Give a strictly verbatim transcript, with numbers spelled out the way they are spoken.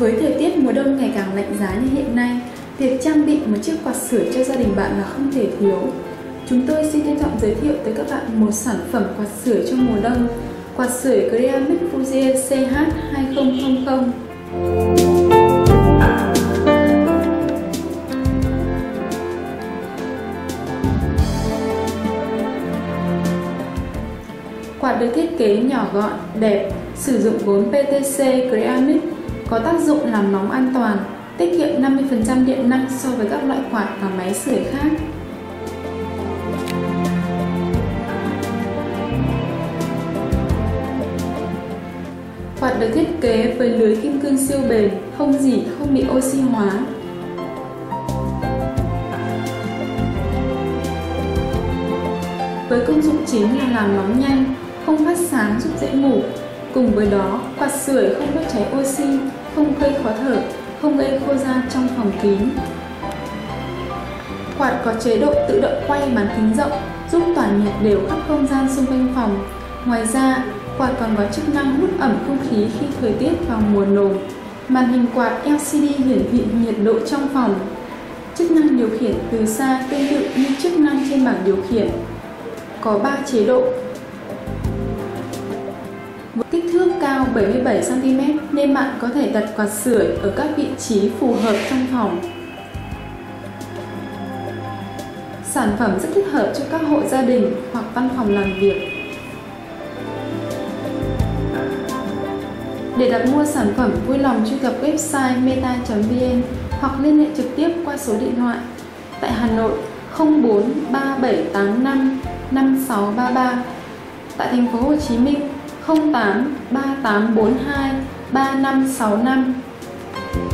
Với thời tiết mùa đông ngày càng lạnh giá như hiện nay, việc trang bị một chiếc quạt sưởi cho gia đình bạn là không thể thiếu. Chúng tôi xin trân trọng giới thiệu tới các bạn một sản phẩm quạt sưởi cho mùa đông, quạt sưởi Creamic Fuji C H hai không không không. Quạt được thiết kế nhỏ gọn, đẹp, sử dụng gốm P T C Creamic, có tác dụng làm nóng an toàn, tiết kiệm năm mươi phần trăm điện năng so với các loại quạt và máy sưởi khác. Quạt được thiết kế với lưới kim cương siêu bền, không rỉ, không bị oxy hóa. Với công dụng chính là làm nóng nhanh, không phát sáng giúp dễ ngủ. Cùng với đó, quạt sưởi không đốt cháy oxy, không gây khó thở, không gây khô da trong phòng kín. Quạt có chế độ tự động quay bán kính rộng, giúp tỏa nhiệt đều khắp không gian xung quanh phòng. Ngoài ra, quạt còn có chức năng hút ẩm không khí khi thời tiết vào mùa nồm. Màn hình quạt L C D hiển thị nhiệt độ trong phòng. Chức năng điều khiển từ xa tương tự như chức năng trên bảng điều khiển. Có ba chế độ. Với kích thước cao bảy mươi bảy xăng ti mét nên bạn có thể đặt quạt sưởi ở các vị trí phù hợp trong phòng. Sản phẩm rất thích hợp cho các hộ gia đình hoặc văn phòng làm việc. Để đặt mua sản phẩm, vui lòng truy cập website meta chấm vn hoặc liên hệ trực tiếp qua số điện thoại tại Hà Nội không bốn ba bảy tám năm năm sáu ba ba, tại thành phố Hồ Chí Minh không tám ba tám bốn hai ba năm sáu năm.